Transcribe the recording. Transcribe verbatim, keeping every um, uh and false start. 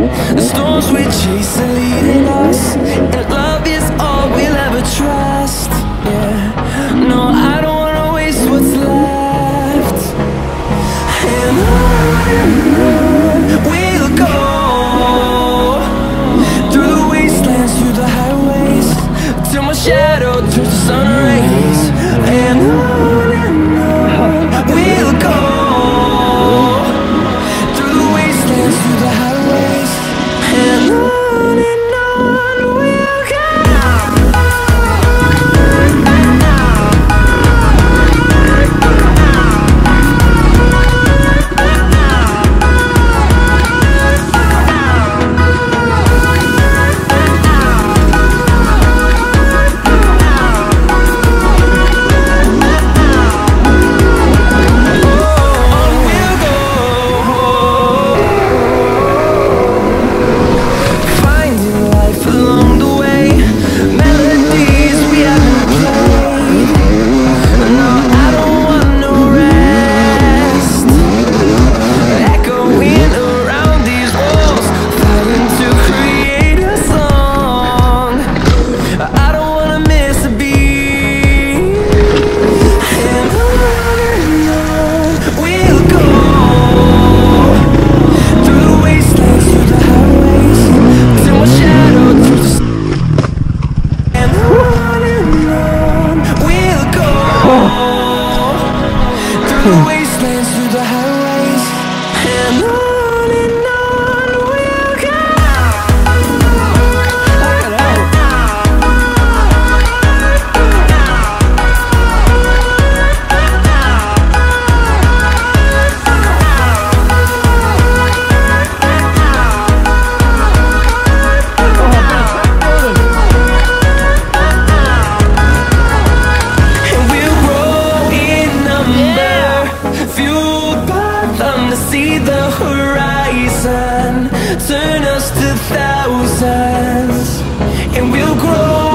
The storms we chase are leading us, and love is all we'll ever trust. Yeah, no, I don't wanna waste what's left. And on we'll go, through the wastelands, through the highways, till my shadow turns to sun rays. And on and on we'll go, through the wastelands, through the highways, and on and on we'll go. Through the wastelands, through the highways, and on and on we'll go. And we'll grow in number, fueled by them to see the horizon, turn us to thousands, and we'll grow